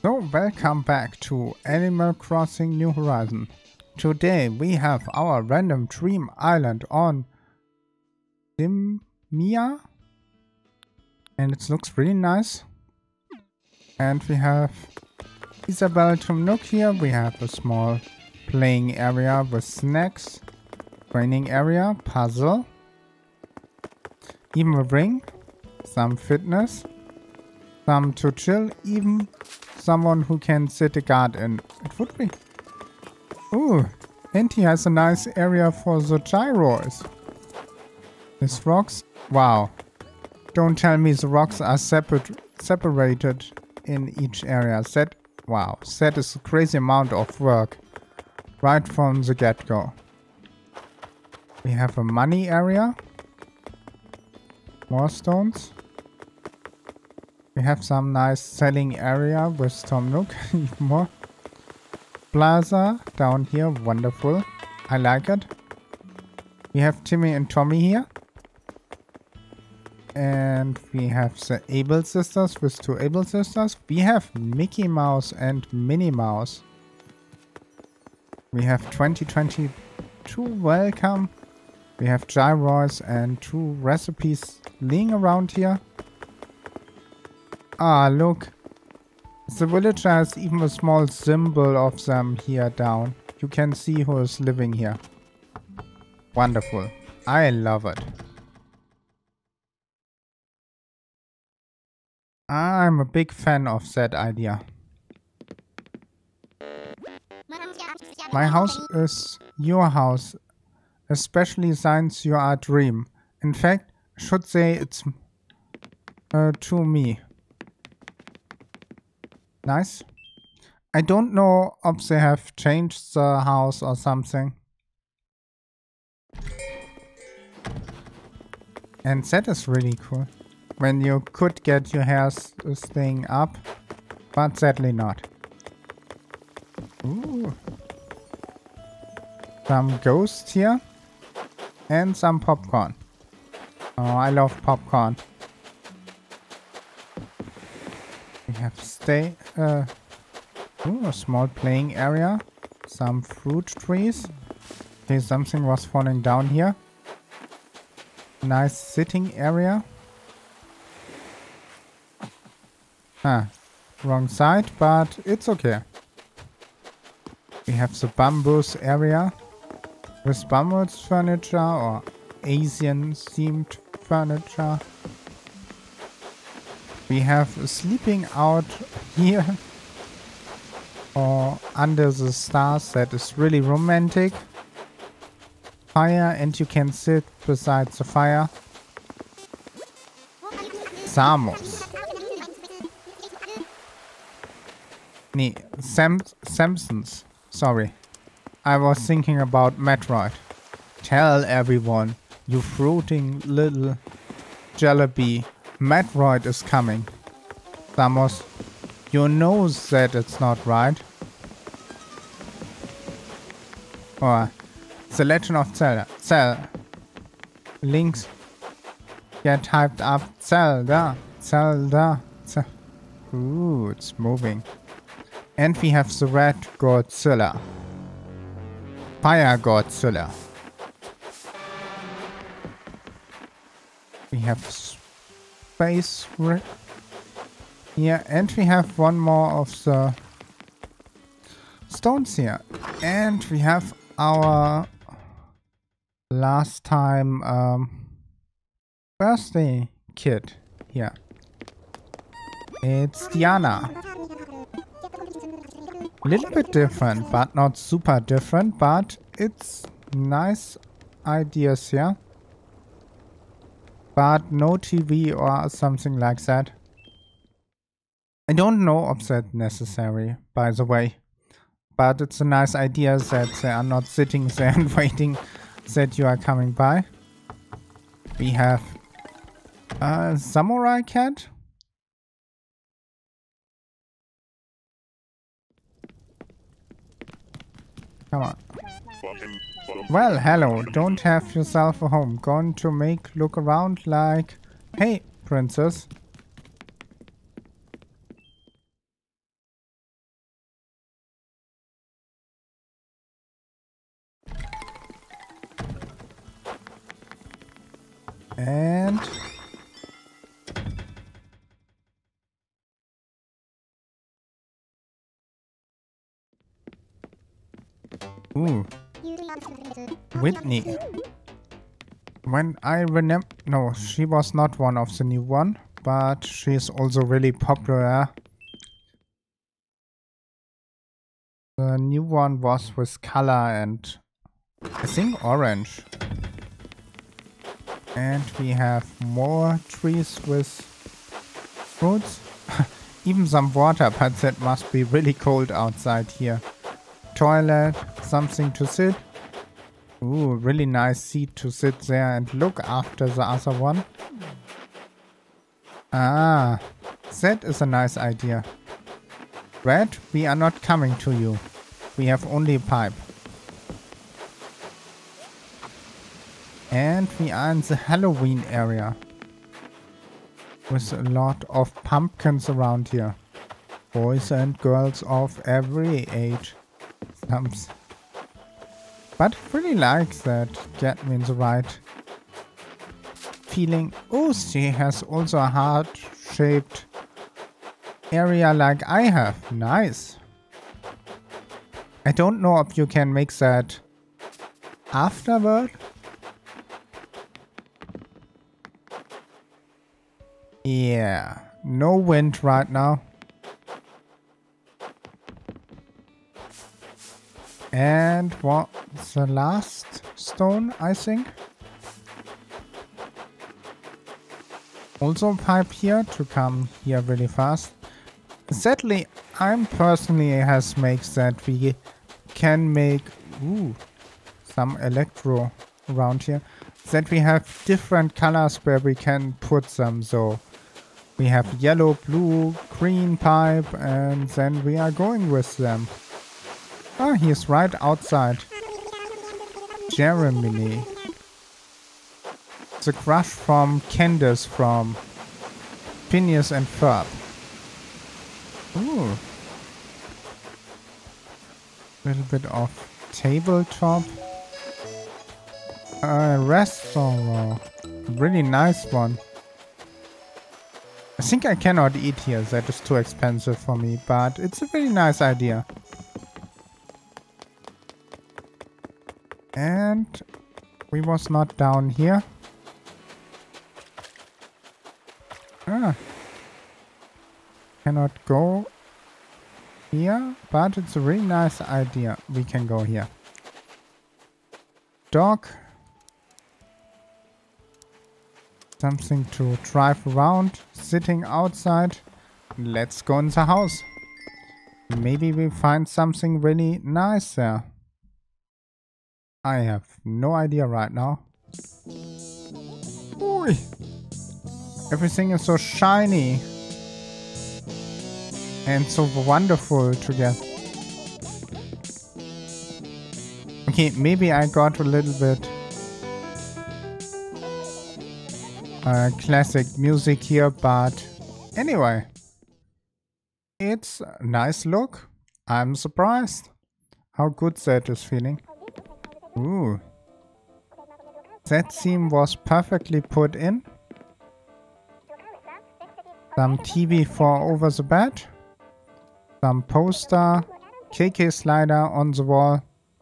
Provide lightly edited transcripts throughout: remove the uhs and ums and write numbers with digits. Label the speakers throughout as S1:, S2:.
S1: So, welcome back to Animal Crossing New Horizon. Today we have our random dream island on Dimia, and it looks really nice. And we have Isabelle to Nook here. We have a small playing area with snacks, training area, puzzle, even a ring, some fitness, some to chill, even someone who can sit a guard in. It would be. Ooh, and he has a nice area for the gyros. These rocks, wow. Don't tell me the rocks are separated in each area. Wow, that is a crazy amount of work right from the get-go. We have a money area. More stones. We have some nice selling area with Tom Nook. Even more. Plaza down here. Wonderful. I like it. We have Timmy and Tommy here. And we have the Able Sisters with two Able Sisters. We have Mickey Mouse and Minnie Mouse. We have 2022 welcome. We have gyros and two recipes laying around here. Ah, look. The villager has even a small symbol of them here down. You can see who is living here. Wonderful. I love it. I'm a big fan of that idea. My house is your house, especially since you are a dream. In fact, I should say it's to me. Nice. I don't know if they have changed the house or something. And that is really cool. When you could get your hair staying up, but sadly not. Ooh. Some ghosts here. And some popcorn. Oh, I love popcorn. We have a small playing area. Some fruit trees. Okay, something was falling down here. Nice sitting area. Ah, wrong side, but it's okay. We have the bamboos area with bamboos furniture or Asian themed furniture. We have sleeping out here or under the stars. That is really romantic. Fire, and you can sit beside the fire. Samus. Nee, Samsons. Sorry. I was thinking about Metroid. Tell everyone, you fruiting little jalebi. Metroid is coming. Samus, you know that it's not right. Or The Legend of Zelda. Links get hyped up. Zelda. Ooh, it's moving. And we have the Red Godzilla. Fire Godzilla. We have space here, and we have one more of the stones here. And we have our last time birthday kid here. It's Diana. A little bit different, but not super different, but it's nice ideas here. But no TV or something like that. I don't know if that's necessary, by the way. But it's a nice idea that they are not sitting there and waiting that you are coming by. We have a samurai cat. Come on. Well, hello. Don't have yourself a home. Going to look around like, hey, princess. And ooh, Whitney. When I remember, no, she was not one of the new one, but she's also really popular. The new one was with color and I think orange. And we have more trees with fruits. Even some water, but that must be really cold outside here. Toilet, something to sit. Ooh, really nice seat to sit there and look after the other one. Ah, that is a nice idea. Red, we are not coming to you. We have only a pipe. And we are in the Halloween area. With a lot of pumpkins around here. Boys and girls of every age. But I really like that. Get me in the right feeling. Oh, she has also a heart-shaped area like I have. Nice. I don't know if you can make that afterward. Yeah, no wind right now. And what's the last stone, I think? Also a pipe here to come here really fast. Sadly, I'm personally has makes that we can make some electro around here. That we have different colors where we can put them. So we have yellow, blue, green pipe, and then we are going with them. Ah, he's right outside. Jeremy. The crush from Candace from Phineas and Ferb. Ooh. Little bit of tabletop. Restaurant. Really nice one. I think I cannot eat here. That is too expensive for me. But it's a very nice idea. And we was not down here. Ah. Cannot go here. But it's a really nice idea. We can go here. Dog. Something to drive around, sitting outside. Let's go in the house. Maybe we find something really nice there. I have no idea right now. Ooh. Everything is so shiny. And so wonderful to get. Okay, maybe I got a little bit classic music here, but anyway, it's a nice look. I'm surprised how good that is feeling. Ooh, that theme was perfectly put in. Some TV for over the bed, some poster, KK slider on the wall.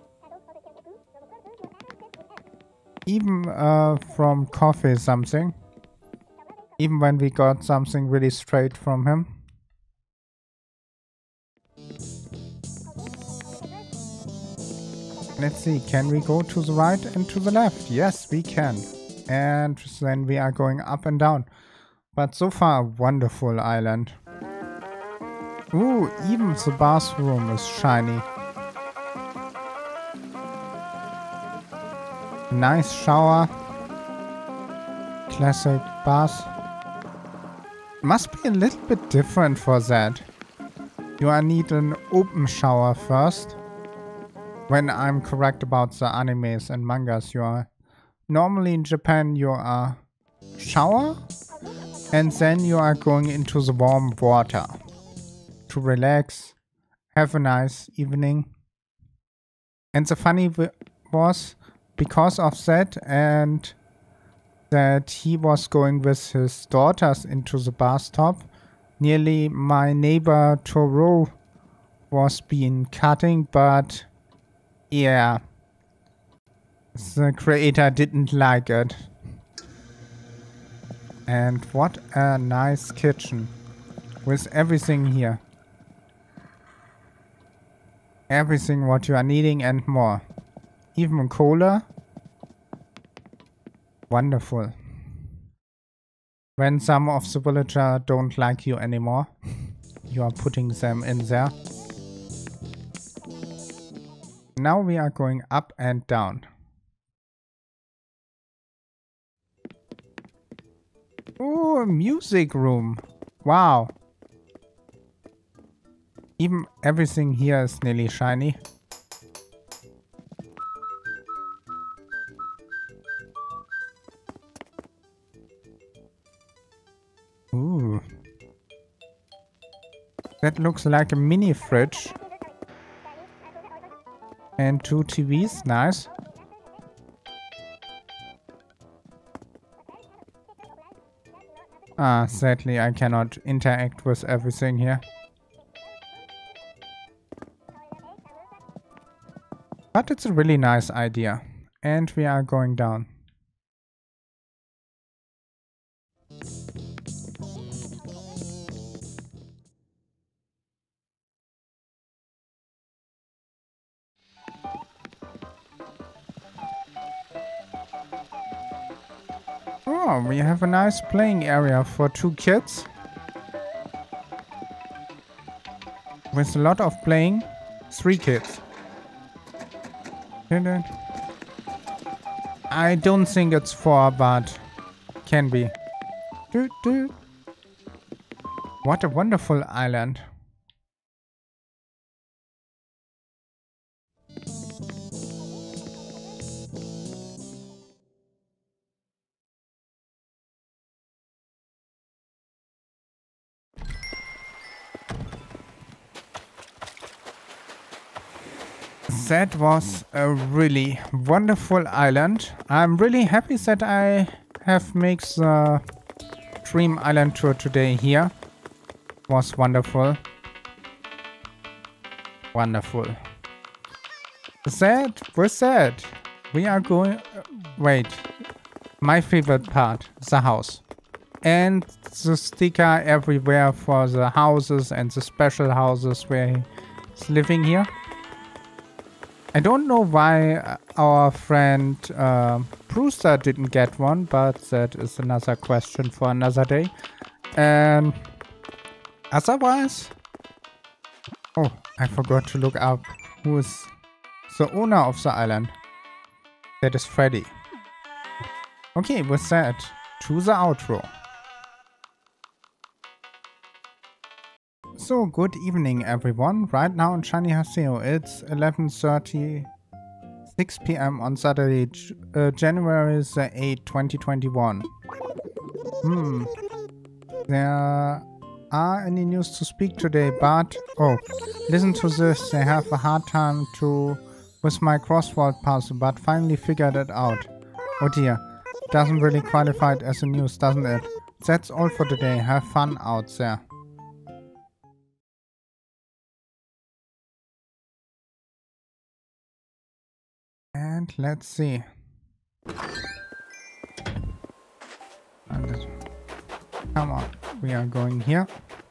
S1: Even from coffee something. Even when we got something really straight from him. Let's see, can we go to the right and to the left? Yes, we can. And then we are going up and down. But so far, wonderful island. Ooh, even the bathroom is shiny. Nice shower. Classic bath. Must be a little bit different for that. You need an open shower first. When I'm correct about the animes and mangas, you are normally in Japan you are shower and then you are going into the warm water to relax, have a nice evening. And the funny was because of that and that he was going with his daughters into the bathtub. Nearly my neighbor Toro was being cutting, but yeah, the creator didn't like it. And what a nice kitchen with everything here. Everything what you are needing and more. Even cola. Wonderful. When some of the villagers don't like you anymore, you are putting them in there. Now we are going up and down. Oh, a music room. Wow. Even everything here is nearly shiny. Ooh. That looks like a mini fridge. And 2 TVs, nice. Ah, sadly I cannot interact with everything here. But it's a really nice idea. And we are going down. Oh, we have a nice playing area for 2 kids. With a lot of playing. 3 kids. I don't think it's 4, but can be. What a wonderful island. That was a really wonderful island. I'm really happy that I have made the Dream Island tour today here. Was wonderful. Wonderful. With that, we are going... wait. My favorite part, the house. And the sticker everywhere for the houses and the special houses where he's living here. I don't know why our friend Brewster didn't get one, but that is another question for another day. And otherwise... oh, I forgot to look up who is the owner of the island. That is Freddy. Okay, with that, to the outro. So, good evening everyone. Right now in Shiny Haseo, it's 11:36 PM on Saturday, January the 8th, 2021. There are any news to speak today, but... oh, listen to this. I have a hard time with my crossword puzzle, but finally figured it out. Oh dear, doesn't really qualify it as a news, doesn't it? That's all for today. Have fun out there. And let's see. Come on, we are going here.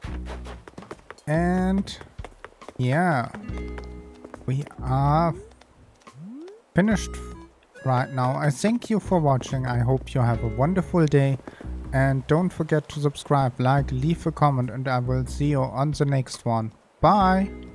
S1: And yeah, we are finished right now. I thank you for watching. I hope you have a wonderful day. And don't forget to subscribe, like, leave a comment, and I will see you on the next one. Bye!